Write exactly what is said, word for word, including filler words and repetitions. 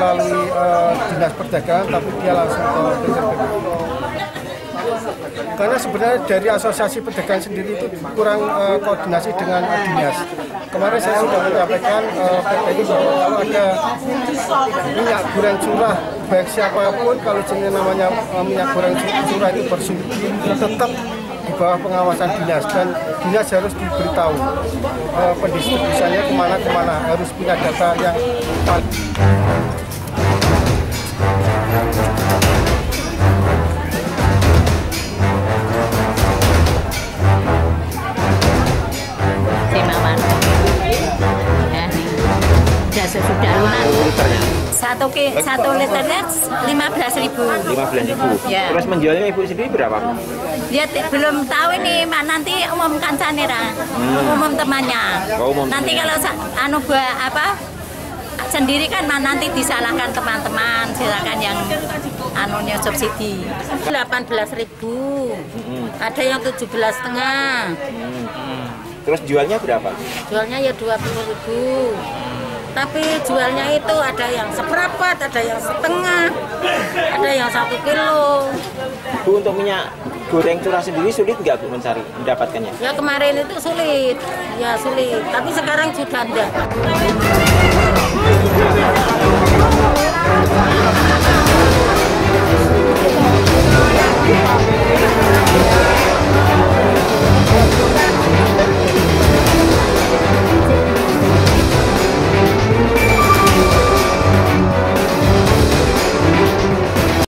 melalui uh, dinas perdagangan, tapi dia langsung ke P C P. Karena sebenarnya dari asosiasi pedagang sendiri itu kurang uh, koordinasi dengan uh, dinas. Kemarin saya sudah menyampaikan uh, P P I bahwa kalau ada minyak goreng curah, baik siapapun, kalau jenis namanya uh, minyak goreng curah itu bersubsidi, tetap di bawah pengawasan dinas, dan dinas harus diberitahu uh, pendistribusiannya kemana-kemana, harus punya data yang valid. Sudah lunas. Satu ki satu liternya lima belas ribu. Lima belas ribu. Ya. Terus menjualnya ibu sendiri berapa? Dia belum tahu ini, nanti umumkan Sanira, hmm. umum temannya. Oh, umum nanti temannya. Kalau anu gua apa sendiri kan nanti disalahkan teman-teman, silakan yang anunya subsidi. Delapan belas ribu. Hmm. Ada yang tujuh belas setengah. Hmm. Terus jualnya berapa? Jualnya ya dua puluh ribu. Tapi jualnya itu ada yang seperempat, ada yang setengah, ada yang satu kilo. Bu, untuk minyak goreng curah sendiri sulit nggak Bu mencari, mendapatkannya? Ya kemarin itu sulit, ya sulit. Tapi sekarang sudah ada.